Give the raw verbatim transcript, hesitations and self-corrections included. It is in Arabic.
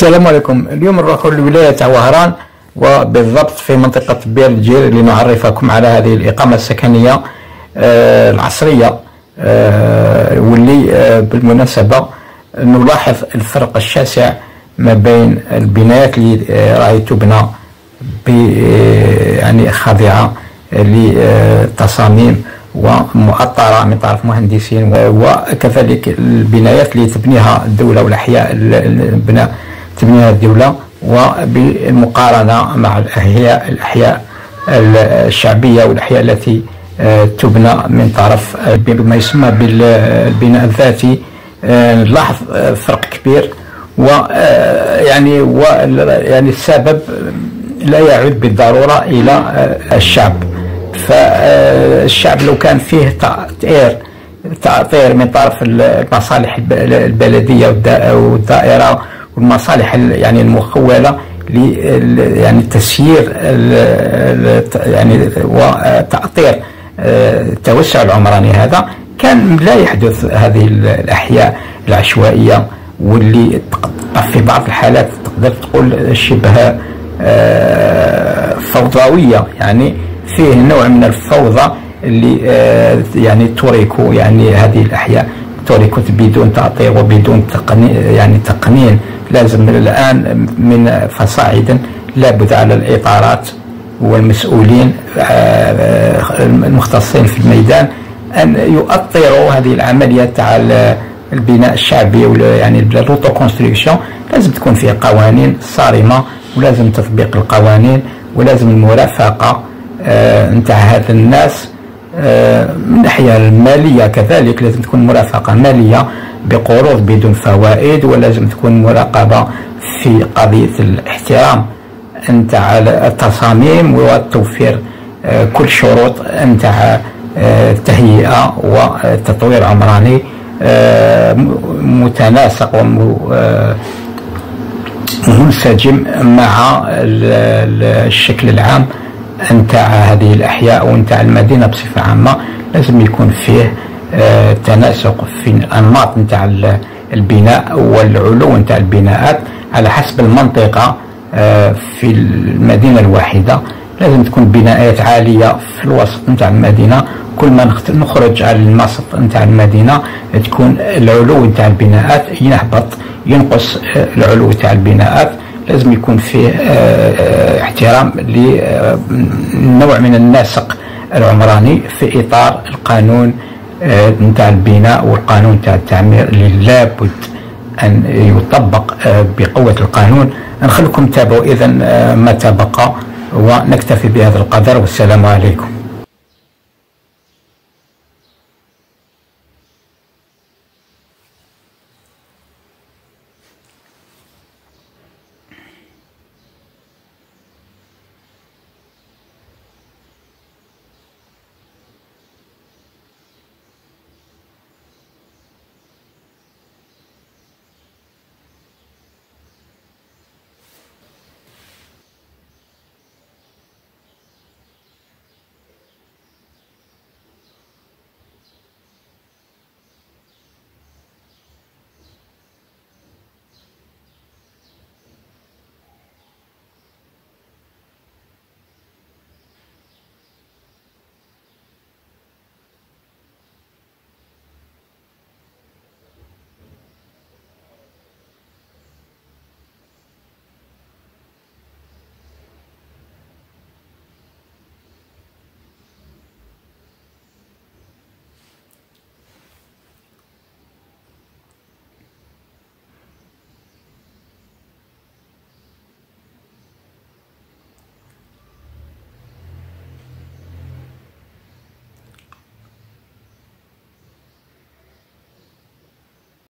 السلام عليكم. اليوم نروح لولاية تاع وهران وبالضبط في منطقة بير الجير لنعرفكم على هذه الإقامة السكنية آه العصرية آه واللي آه بالمناسبة نلاحظ الفرق الشاسع ما بين البنايات اللي آه راهي تبنى ب يعني خاضعة لتصاميم ومؤطرة من طرف مهندسين، وكذلك البنايات اللي تبنيها الدولة والأحياء البناء تبنيها الدولة، وبالمقارنة مع الأحياء الأحياء الشعبية والأحياء التي تبنى من طرف ما يسمى بالبناء الذاتي. نلاحظ فرق كبير، ويعني يعني السبب لا يعود بالضرورة إلى الشعب. فالشعب لو كان فيه تأطير تأطير من طرف المصالح البلدية والدائرة والمصالح يعني المخولة ل يعني تسيير يعني وتأطير التوسع العمراني، هذا كان لا يحدث هذه الأحياء العشوائية واللي في بعض الحالات تقدر تقول شبه فوضوية، يعني فيه نوع من الفوضى اللي يعني توريكو يعني هذه الأحياء توريكو بدون تأطير وبدون تقنين يعني تقنين. لازم الآن من فصاعدا لابد على الإطارات والمسؤولين المختصين في الميدان أن يؤطروا هذه العملية تاع البناء الشعبي يعني الروتو كونستركسيون. لازم تكون فيه قوانين صارمة، ولازم تطبيق القوانين، ولازم المرافقة نتاع هذا الناس من الناحية المالية. كذلك لازم تكون مرافقة مالية بقروض بدون فوائد، ولازم تكون مراقبة في قضية الاحترام نتاع التصاميم وتوفير كل شروط نتاع التهيئة والتطوير العمراني متناسق ومنسجم مع الشكل العام نتاع هذه الأحياء ونتاع المدينة بصفة عامة. لازم يكون فيه آه تناسق في الأنماط نتاع البناء والعلو نتاع البناءات على حسب المنطقة. آه في المدينة الواحدة لازم تكون بناءات عالية في الوسط نتاع المدينة، كل ما نخرج على الوسط نتاع المدينة تكون العلو نتاع البناءات ينهبط ينقص العلو نتاع البناءات. لازم يكون فيه احترام لنوع من النسق العمراني في إطار القانون نتاع البناء والقانون نتاع التعمير اللي لابد أن يطبق بقوة القانون. نخليكم تتابعوا إذن ما تبقى، ونكتفي بهذا القدر، والسلام عليكم.